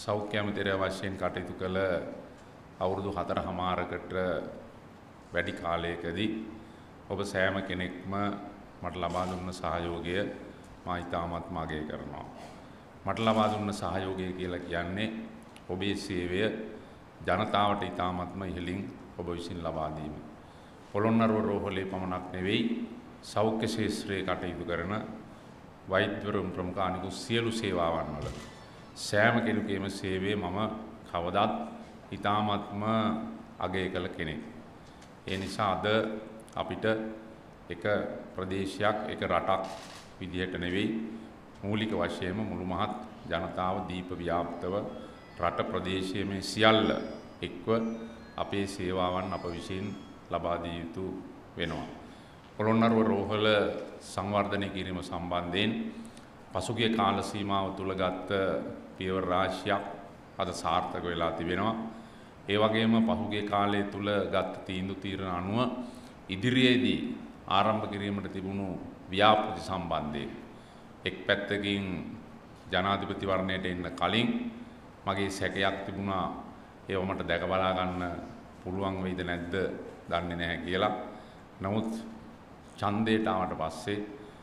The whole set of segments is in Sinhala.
සෞඛ්‍ය අමාත්‍යාංශ වශයෙන් කටයුතු කළ අවුරුදු 4කමාරකට වැඩි කාලයකදී ඔබ සෑම කෙනෙක්ම මට ලබා දුන්න සහයෝගය මා ඉතාමත්ම අගය කරනවා. මට ලබා දුන්න සහයෝගය කියලා කියන්නේ ඔබේ සේවය ජනතාවට ඉතාමත්ම ඉහළින් ඔබ විසින් ලබා දීම. පොළොන්නරුව රෝහලේ පමණක් නෙවෙයි සෞඛ්‍ය ශාස්ත්‍රයේ කටයුතු කරන වෛද්‍යවරුන් ප්‍රමුඛ අනිකුත් සියලු සේවාවන් වල සෑම කෙනෙකුගේම සේවය මම කවදාත් ඉතාමත්ම අගය කළ කෙනෙක්. ඒ නිසා අද අපිට එක ප්‍රදේශයක් එක රටක් විදිහට නෙවෙයි මූලික වශයෙන්ම මුළු මහත් ජනතාව දීප ව්‍යාප්තව රට ප්‍රදේශයේ මේ සියල්ල එක්ව අපේ සේවාවන් අප විසින් ලබා දිය යුතු වෙනවා. පොළොන්නරුව රෝහල සංවර්ධනය කිරීම සම්බන්ධයෙන් පසුගිය කාල සීමාව තුළ ගත්ත පියවර රාශියක් අද සාර්ථක වෙලා තිබෙනවා. ඒ වගේම පසුගිය කාලය තුළ ගත් තීන්දුව අනුව ඉදිරියේදී ආරම්භ කිරීමට තිබුණු ව්‍යාපෘති සම්බන්ධයෙන් එක් පැත්තකින් ජනාධිපතිවරණයට එන්න කලින් මගේ සැකයක් තිබුණා ඒව මට දැක බලා ගන්න පුළුවන් වෙයිද නැද්ද දන්නේ නැහැ කියලා. නමුත් ඡන්දයට ආවට පස්සේ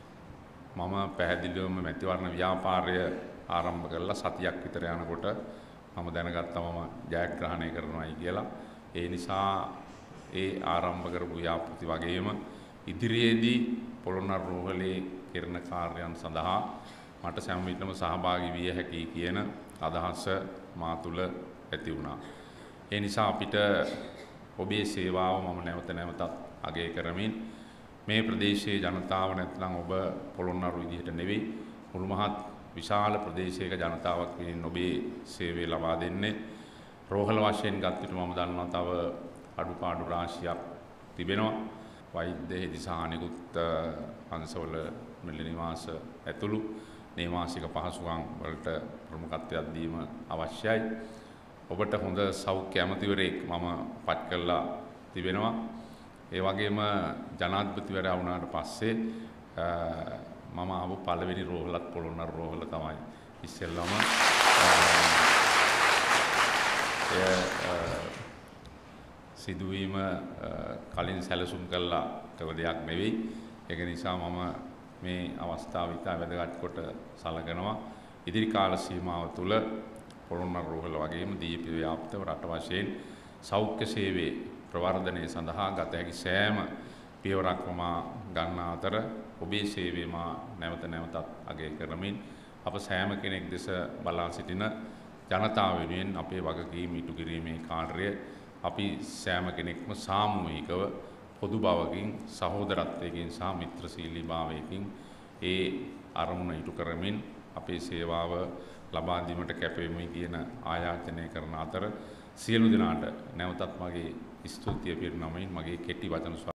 මම පැහැදිලිවම මැතිවරණ ව්‍යාපාරය ආරම්භ කළා. සතියක් විතර යනකොට මම දැනගත්තා මම ජයග්‍රහණය කරනවායි කියලා. ඒ නිසා ඒ ආරම්භ කරපු ව්‍යාපෘති වගේම ඉදිරියේදී පොළොන්නරුව රෝහලේ කරන කාර්යයන් සඳහා මට සෑම විටම සහභාගී විය හැකියි කියන අදහස මා තුළ ඇති වුණා. ඒ නිසා අපිට ඔබේ සේවාව මම නැවත නැවතත් අගය කරමින් මේ ප්‍රදේශයේ ජනතාව නැත්නම් ඔබ පොළොන්නරුව විදිහට නෙවෙයි මුළු මහත් විශාල ප්‍රදේශයක ජනතාවක් වෙනින් ඔබේ සේවය ලබා දෙන්නේ. රෝහල වශයෙන් ගත් විට මම දන්නවා තව අඩුපාඩු රාශියක් තිබෙනවා. වෛද්‍ය හෙදිසා අනිකුත් අංශවල මෙල්ල නිවාස ඇතුළු නේවාසික පහසුකම් වලට ප්‍රමුඛත්වයක් දීම අවශ්‍යයි. ඔබට හොඳ සෞඛ්‍ය ඇමතිවරයෙක් මම පත් කළා තිබෙනවා. ඒ වගේම ජනාධිපතිවරයා වුණාට පස්සේ මම ආව පළවෙනි රෝහලත් පොළොන්නරුව රෝහල තමයි. ඉස්සෙල්ලාම සිදුවීම කලින් සැලසුම් කළා කළ දෙයක් නෙවෙයි. ඒක නිසා මම මේ අවස්ථාව ඉතා වැදගත් කොට සලකනවා. ඉදිරි කාල සීමාව තුළ පොළොන්නරුව රෝහල වගේම දීප ව්‍යාප්තව රට වශයෙන් සෞඛ්‍ය සේවයේ ප්‍රවර්ධනය සඳහා ගත හැකි සෑම පියවරක්ම මා ගන්නා අතර ඔබේ සේවය මා නැවත නැවතත් අගය කරමින් අප සෑම කෙනෙක් දෙස බලා සිටින ජනතාව වෙනුවෙන් අපේ වගකීම් ඉටු කිරීමේ කාර්යය අපි සෑම කෙනෙක්ම සාමූහිකව පොදු බවකින් සහෝදරත්වයකින් සහ මිත්‍රශීලී භාවයකින් ඒ අරමුණ ඉටු කරමින් අපේ සේවාව ලබා දීමට කැපවෙමි කියන ආයාචනය කරන අතර සියලු දෙනාට නැවතත් මගේ ස්තුතිය පිරිනමමින් මගේ කෙටි වචන